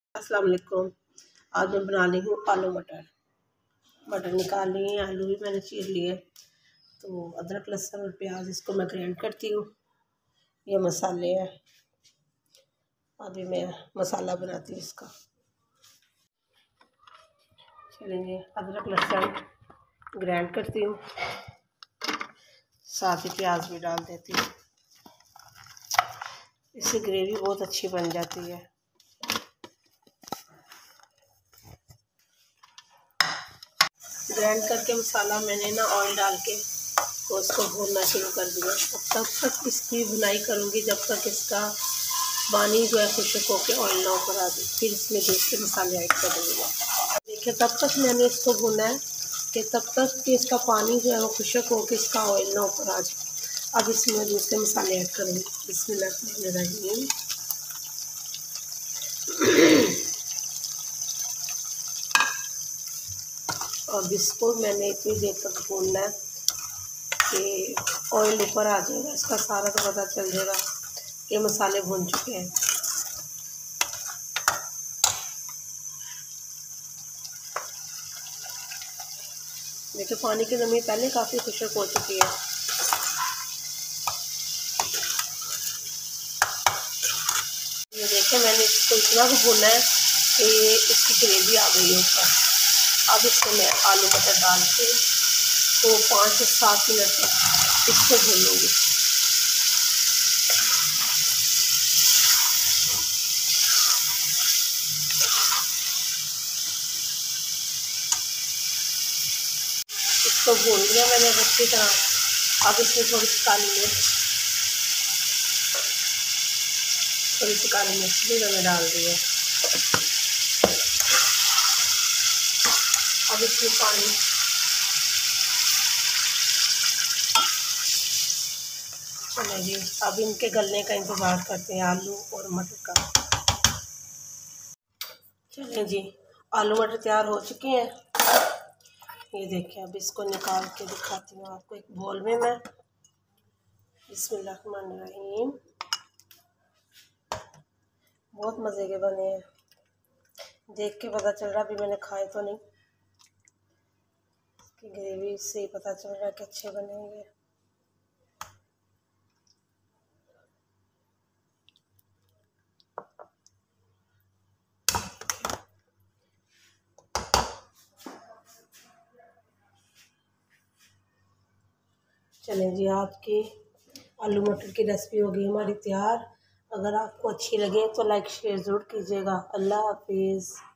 अस्सलाम वालेकुम। आज मैं बना रही हूँ आलू मटर। मटर निकाल लिए हैं, आलू भी मैंने चीर लिए। तो अदरक लहसुन और प्याज इसको मैं ग्राइंड करती हूँ। ये मसाले हैं, अभी मैं मसाला बनाती हूँ इसका। चलिए अदरक लहसुन ग्राइंड करती हूँ, साथ ही प्याज भी डाल देती हूँ। इससे ग्रेवी बहुत अच्छी बन जाती है। ग्राइंड करके मसाला मैंने ना ऑयल डाल के तो उसको भूनना शुरू कर दिया। तब तक इसकी भुनाई करूँगी जब तक इसका पानी जो है खुश्क होकर ऑयल ना ऊपर आ जाए। फिर इसमें दूसरे मसाले ऐड कर दूँगा। देखिए तब तक मैंने इसको भुना है कि तब तक कि इसका पानी जो है वो खुश्क होकर इसका ऑयल ना ऊपर आ जाए। अब इसमें दूसरे मसाले ऐड करूँगी। बिस्मिल्लाह। अब इसको मैंने इतनी देर तक भूनना है कि ऑयल ऊपर आ जाएगा, इसका सारा तो पता चल जाएगा ये मसाले भून चुके हैं। देखिए पानी की नमी पहले काफ़ी खुश्क हो चुकी है। ये देखिए मैंने इसको इतना भी भूना है कि इसकी ग्रेवी आ गई है ऊपर। अब इसमें मैं आलू मटर डाल के तो 5 से 7 मिनट तक इसको भूनूँगी। इसको भून लिया मैंने अच्छी तरह। अब इसमें थोड़ी सी काली मिर्च भी मैंने डाल दी है। अब इसमें पानी चलेगी। अब इनके गलने का इंतज़ार करते हैं, आलू और मटर का। चलें जी, आलू मटर तैयार हो चुके हैं। ये देखिए अब इसको निकाल के दिखाती हूँ आपको एक बोल में मैं। बिस्मिल्लाहिर्रहमानिर्रहीम। बहुत मज़े के बने हैं, देख के पता चल रहा, अभी मैंने खाए तो नहीं, इसकी ग्रेवी से ही पता चल रहा है कि अच्छे बनेंगे। चलें जी, आज की आलू मटर की रेसिपी हो गई हमारी तैयार। अगर आपको अच्छी लगे तो लाइक शेयर ज़रूर कीजिएगा। अल्लाह हाफिज़।